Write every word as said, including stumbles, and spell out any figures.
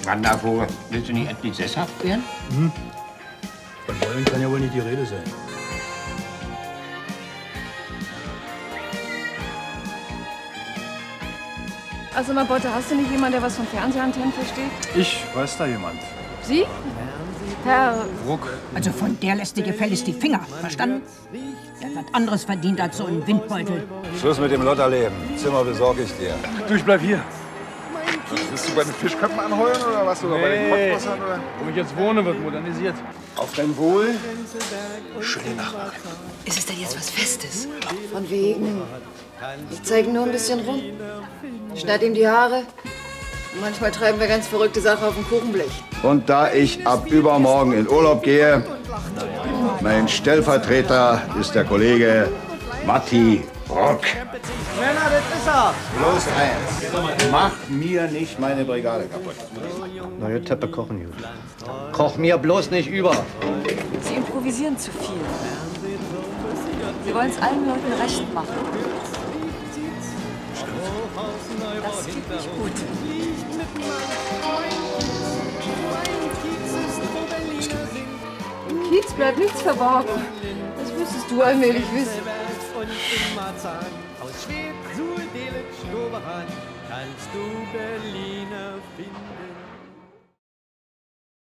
Wandervogel, willst du nicht endlich sesshaft werden? Hm. Von wollen kann ja wohl nicht die Rede sein. Also, mal Botte, hast du nicht jemanden, der was von Fernsehantennen versteht? Ich weiß da jemand. Sie? Herr Ruck. Also von der lässt du gefälligst die Finger, verstanden? Der hat was anderes verdient als so ein Windbeutel. Schluss mit dem Lotterleben. Zimmer besorge ich dir. Du, ich bleib hier. Willst du bei den Fischköpfen anheuern oder was? Oder Nee. bei den Kottwassern? Oder? Wo ich jetzt wohne, wird modernisiert. Auf dein Wohl. Schöne Nachbarin. Ist es denn jetzt was Festes? Von wegen. Ich zeige nur ein bisschen rum. Schneid ihm die Haare. Und manchmal treiben wir ganz verrückte Sachen auf dem Kuchenblech. Und da ich ab übermorgen in Urlaub gehe, mein Stellvertreter ist der Kollege Matti Rock. Männer, das ist er! Bloß eins. Mach mir nicht meine Brigade kaputt. Neue Teppe kochen gut. Koch mir bloß nicht über. Sie improvisieren zu viel. Sie wollen es allen Leuten recht machen. Das geht nicht gut. Im Kiez bleibt nichts verborgen. Das müsstest du allmählich wissen. Aus Schwed, Suhl, Delitzsch, Doberan kannst du Berliner finden.